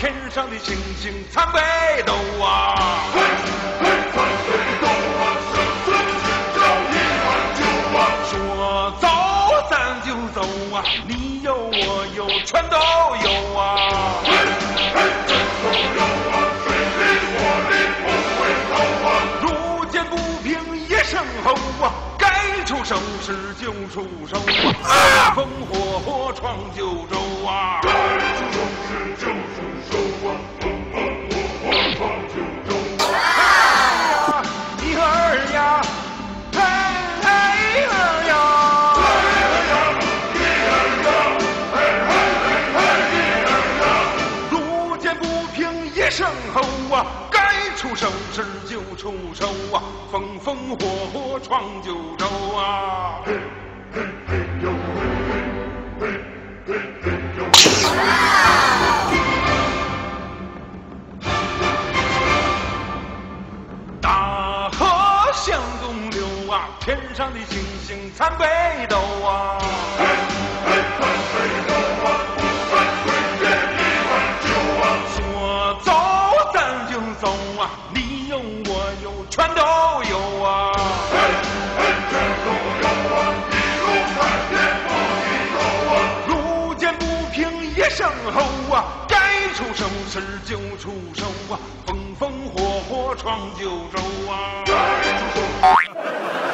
天上的星星参北斗啊！ 嘿，嘿，参北斗啊，生死今朝一碗酒啊！ 说走咱就走啊，你有我有全都有啊！ 嘿，嘿，全都有啊，水里火里不回头啊！ 路见不平一声吼啊，该出手时就出手啊！风风火闯九州啊！ 该出手时就出手啊！风风火火闯九州啊！ 啊，你儿呀，嘿嘿儿呀， 嘿儿呀，你儿呀，嘿嘿嘿嘿你儿呀！ 路见不平一声吼啊，该出手时就出手啊！风风火火闯九州啊！ 嘿嘿嘿呦嘿嘿嘿嘿嘿呦嘿！ 大河向东流啊，天上的星星参北斗啊！ 嘿，嘿，参北斗啊，山水间一碗酒啊！ 说走咱就走啊，你有我有全都有啊！ 嘿，嘿，全都有啊！一路看天不低头啊！ 路见不平一声吼啊，该出手时就出手啊！风风火火闯九州啊！ 该出手。